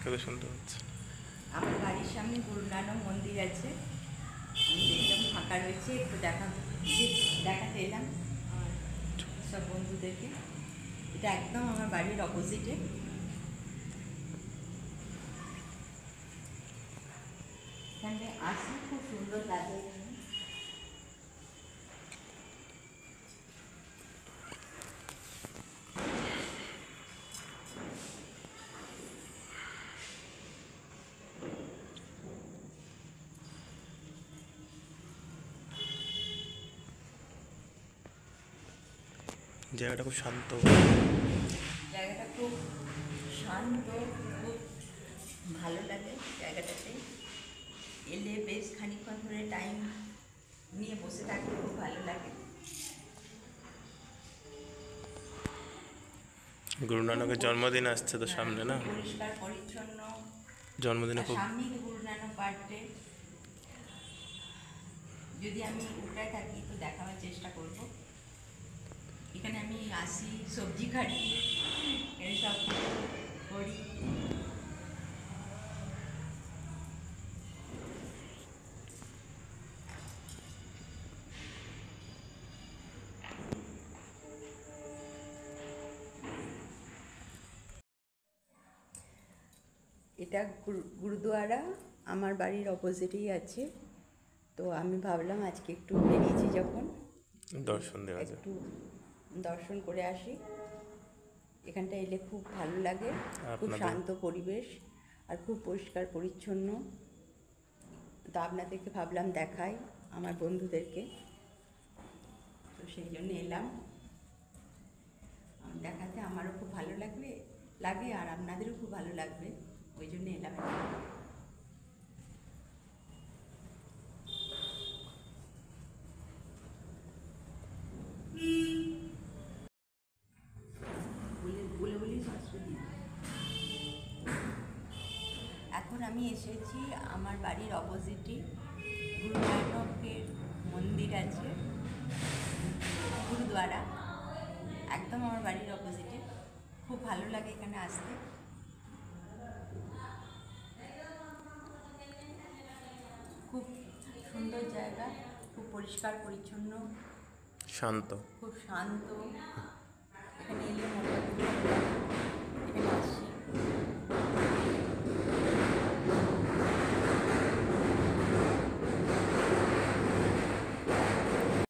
তোকে শুনতে পাচ্ছি। আমার বাড়ির সামনে গুরু নানক মন্দির আছে, আমি দেখলাম ফাঁকা রয়েছে, একটু দেখাতে এলাম আমার সব বন্ধুদেরকে। এটা একদম আমার বাড়ির অপোজিটে। এখানে আসি খুব সুন্দর লাগে। জায়গাটা খুব শান্ত। জায়গাটা খুব শান্ত, খুব ভালো লাগে জায়গাটাতে। এলে বেশ খানিকক্ষণ ধরে টাইম নিয়ে বসে থাকতে খুব ভালো লাগে। গুরু নানকের জন্মদিন আসছে তো সামনে, না? পরিষ্কার পরিচ্ছন্ন। জন্মদিনে খুব সামনেই তো গুরু নানক বার্থডে। যদি আমি উল্টায় থাকি তো দেখাবার চেষ্টা করব। এখানে আমি আসি, সবজি কাটি, এইসব করি। এটা গুরুদুয়ারা আমার বাড়ির অপোজিটেই আছে। তো আমি ভাবলাম আজকে একটু বেরিয়েছি যখন, দর্শন দেওয়া যায়, একটু দর্শন করে আসি। এখানটা এলে খুব ভালো লাগে, খুব শান্ত পরিবেশ আর খুব পরিষ্কার পরিচ্ছন্ন। তো আপনাদেরকে ভাবলাম দেখাই, আমার বন্ধুদেরকে, তো সেই জন্য এলাম দেখাতে। আমারও খুব ভালো লাগে আর আপনাদেরও খুব ভালো লাগবে, ওই জন্য এলাম। এখন আমি এসেছি আমার বাড়ির অপোজিটে গুরু নানকের মন্দির আছে, গুরুদুয়ারা, একদম আমার বাড়ির অপোজিটে। খুব ভালো লাগে এখানে আসতে। খুব সুন্দর জায়গা, খুব পরিষ্কার পরিচ্ছন্ন, শান্ত, খুব শান্ত। এখানে এলে মনটা খুব ভালো লাগে।